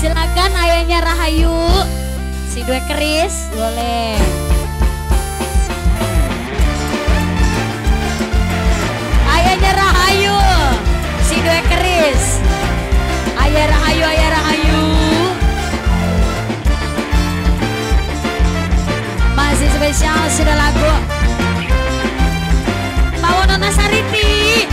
Silakan ayahnya Rahayu. Si dua keris boleh. Ayahnya Rahayu. Si dua keris. Ayah Rahayu, ayah Rahayu. Masih spesial sudah lagu. Bawa Nona Sariti.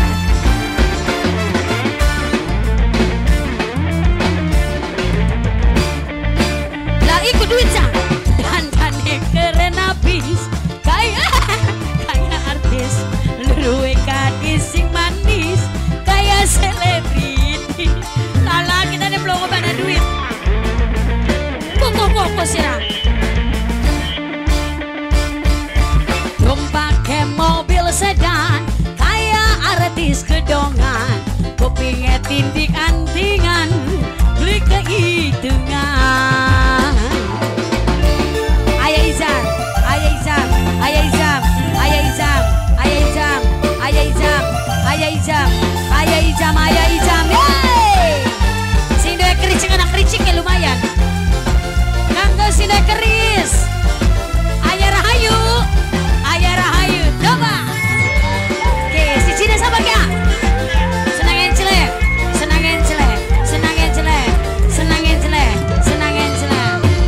Lah ikut duit cang. Dan keren habis. Kayak artis. Luwe gadis sing manis. Kayak selebriti. Lala kita nih belum ngebana duit. Kok sirah. Pakai mobil sedan kayak artis kedongan, kupingnya tindik antingan, beli kehitungan. Ayah Izam, ayah Izam, ayah Izam, ayah Izam, ayah Izam, ayah Izam, ayah Izam, ayah Izam, ayah Izam. Yeay, sing dua keris anak kericik ya lumayan. Kanggo sing dua keris, ayah Rahayu. Ayah Rahayu, coba. Oke, si Cina sabar ya. Senangin cile, senangin cile, senangin cile, senangin cile, senangin cile.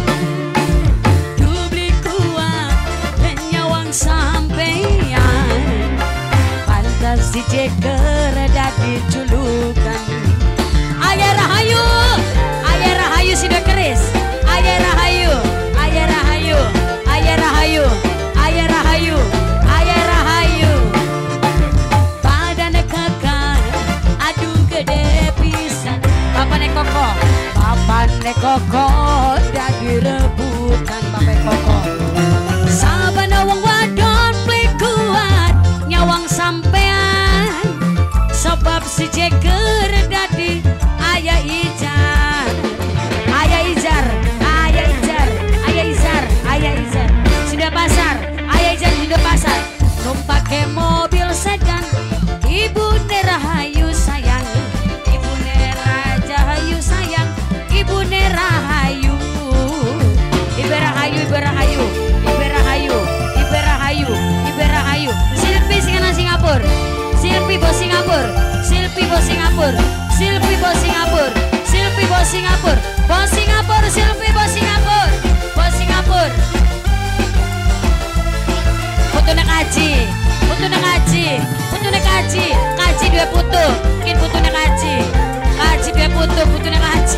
Dubli kuat dan nyawang sampeyan, pantas diceker dari julukan. Ayah Rahayu, ayah Rahayu si dua keris. Ayah Rahayu, ayah Rahayu, ayah Rahayu. Ayah Rahayu, ayah Rahayu. Badan kakak, aduh gede pisan. Bapak Koko, Bapak Koko, dadi rebutan Bapak Koko. Sabana wong wadon plek kuat, nyawang sampean. Sebab si jeger dadi ayah Ijar. Ayah Ijar, ayah Ijar, ayah Izar, ayah Izar. Sudah pasar. Ayah Ijar di pasar, numpak ke mobil sedan. Ibu Rahayu sayang, Ibu Rahayu sayang, Ibu Rahayu, Ibu Rahayu, Ibu Rahayu, Ibu Rahayu, Ibu Rahayu, Ibu Rahayu. Silpi singanan Singapura, Silpi bos Singapura, Silpi bos Singapura, Silpi bos Singapura, Silpi bos Singapura, bos Singapura, Silpi bos Singapura, bos Singapura. Putune kaji, putune kaji, putune kaji, kaji dua putu, mungkin putune kaji, kaji dua putu, putune kaji.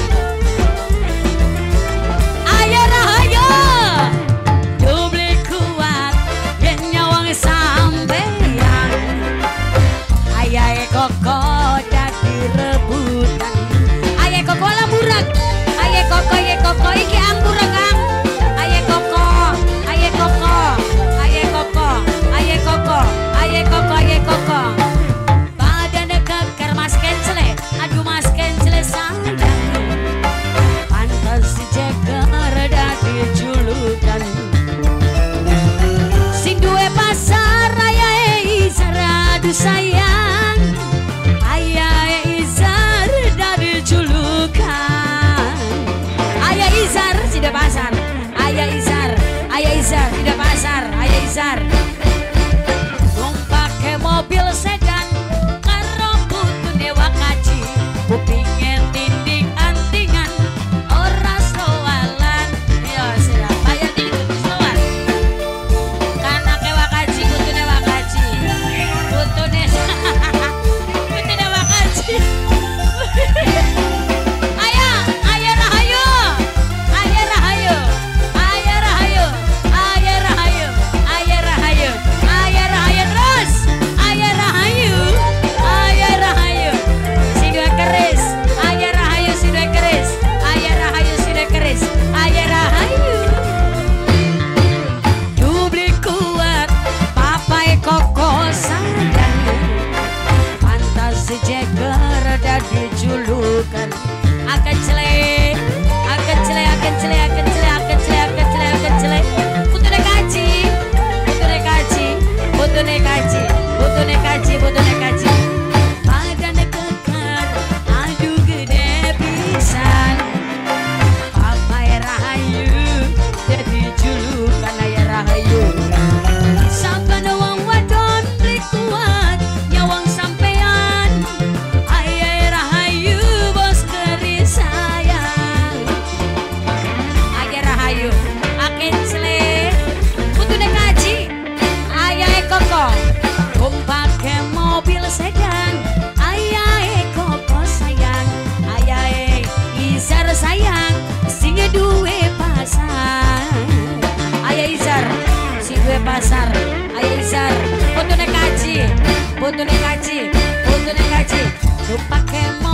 Ayah Rahayu, dubli kuat, yang nyawang sampeyan. Ayah Koko dadi rebutan, ayah Koko lamburan, ayah Koko iki amburan kang, ayah Koko, ayah Koko. Ayah Koko, ayah Koko, ayah Koko. Badan keker mas kencele, aduh mas kencele sayang. Pantas si jeger dadi julukan. Sing duwe pasar ayah Izar, aduh sayang. Ayah Izar dadi julukan. Ayah Izar tidak pasar, ayah Izar, ayah Izar tidak pasar, ayah Izar. Mobil sedan karo putune wakaji, kupingnya tindik antingan, ora sowalan. Yo sira bayar dikit sowan. Karena ke wakaji, putune wakaji, putune putune wakaji. Ayah, ayah Rahayu, ayah Rahayu, ayah Rahayu, ayah Rahayu, ayah Rahayu, ayah Rahayu terus. Ayah Rahayu, ayah Rahayu, si dua keris. Ayah Rahayu si dua keris. Ayah Rahayu si dua keris. Ayah Rahayu. Dubli kuat, Papai Koko sadar. Pantas si jeger dadi julukan. Akan cele, akan cele, akan cele, akan cele, akan cele, akan cele, akan cele. Putune kaji, putune kaji, putune kaji. Putune kaji, putune kaji. Badan keker, aduh gede pisan. Lu pakai